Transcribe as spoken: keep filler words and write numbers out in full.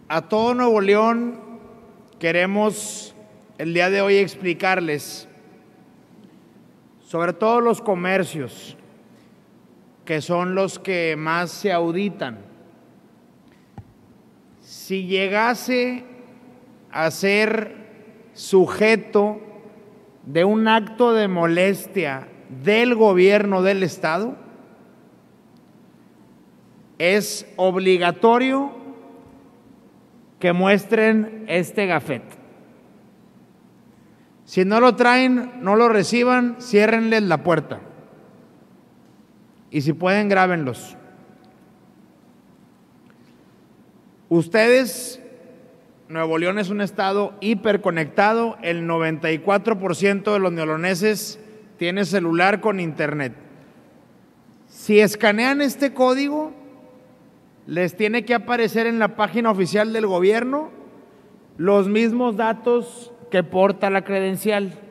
A todo Nuevo León queremos el día de hoy explicarles sobre todo los comercios, que son los que más se auditan. Si llegase a ser sujeto de un acto de molestia del gobierno del estado, es obligatorio que muestren este gafete. Si no lo traen, no lo reciban, ciérrenles la puerta. Y si pueden, grábenlos. Ustedes, Nuevo León es un estado hiperconectado, el noventa y cuatro por ciento de los neoloneses tiene celular con internet. Si escanean este código, les tiene que aparecer en la página oficial del gobierno los mismos datos que porta la credencial.